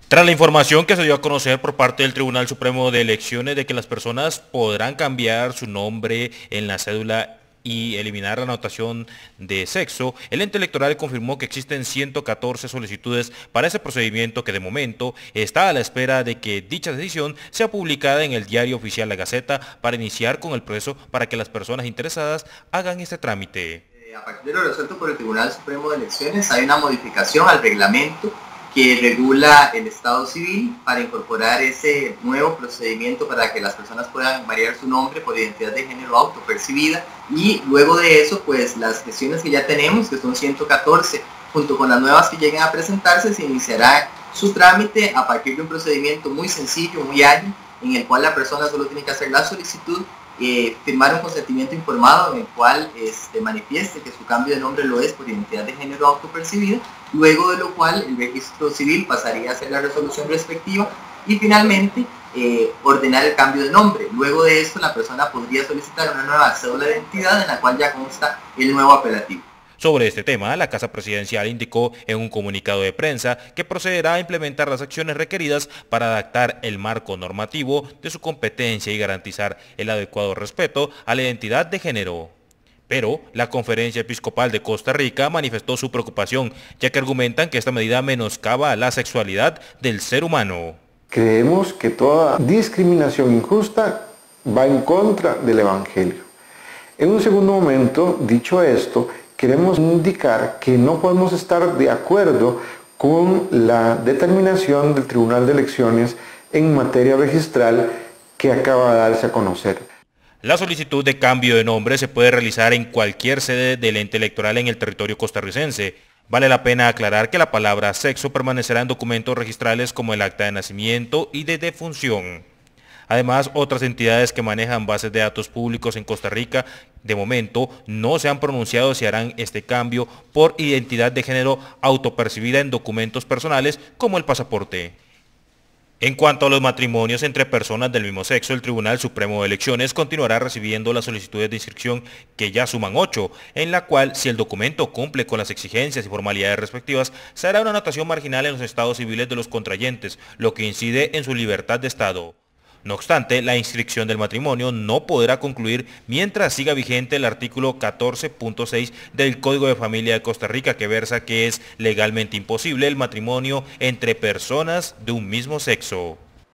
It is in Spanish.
Tras la información que se dio a conocer por parte del Tribunal Supremo de Elecciones de que las personas podrán cambiar su nombre en la cédula y eliminar la anotación de sexo, el ente electoral confirmó que existen 114 solicitudes para ese procedimiento que de momento está a la espera de que dicha decisión sea publicada en el Diario Oficial La Gaceta para iniciar con el proceso para que las personas interesadas hagan este trámite. A partir de lo resuelto por el Tribunal Supremo de Elecciones, hay una modificación al reglamento que regula el Estado Civil para incorporar ese nuevo procedimiento para que las personas puedan variar su nombre por identidad de género autopercibida, y luego de eso, pues las gestiones que ya tenemos, que son 114, junto con las nuevas que lleguen a presentarse, se iniciará su trámite a partir de un procedimiento muy sencillo, muy ágil, en el cual la persona solo tiene que hacer la solicitud, firmar un consentimiento informado en el cual manifieste que su cambio de nombre lo es por identidad de género autopercibida, luego de lo cual el registro civil pasaría a hacer la resolución respectiva y finalmente ordenar el cambio de nombre. Luego de esto la persona podría solicitar una nueva cédula de identidad en la cual ya consta el nuevo apelativo. Sobre este tema, la Casa Presidencial indicó en un comunicado de prensa que procederá a implementar las acciones requeridas para adaptar el marco normativo de su competencia y garantizar el adecuado respeto a la identidad de género. Pero la Conferencia Episcopal de Costa Rica manifestó su preocupación, ya que argumentan que esta medida menoscaba la sexualidad del ser humano. Creemos que toda discriminación injusta va en contra del Evangelio. En un segundo momento, dicho esto, queremos indicar que no podemos estar de acuerdo con la determinación del Tribunal de Elecciones en materia registral que acaba de darse a conocer. La solicitud de cambio de nombre se puede realizar en cualquier sede del ente electoral en el territorio costarricense. Vale la pena aclarar que la palabra sexo permanecerá en documentos registrales como el acta de nacimiento y de defunción. Además, otras entidades que manejan bases de datos públicos en Costa Rica, de momento, no se han pronunciado si harán este cambio por identidad de género autopercibida en documentos personales como el pasaporte. En cuanto a los matrimonios entre personas del mismo sexo, el Tribunal Supremo de Elecciones continuará recibiendo las solicitudes de inscripción, que ya suman 8, en la cual, si el documento cumple con las exigencias y formalidades respectivas, se hará una anotación marginal en los estados civiles de los contrayentes, lo que incide en su libertad de estado. No obstante, la inscripción del matrimonio no podrá concluir mientras siga vigente el artículo 14.6 del Código de Familia de Costa Rica, que versa que es legalmente imposible el matrimonio entre personas de un mismo sexo.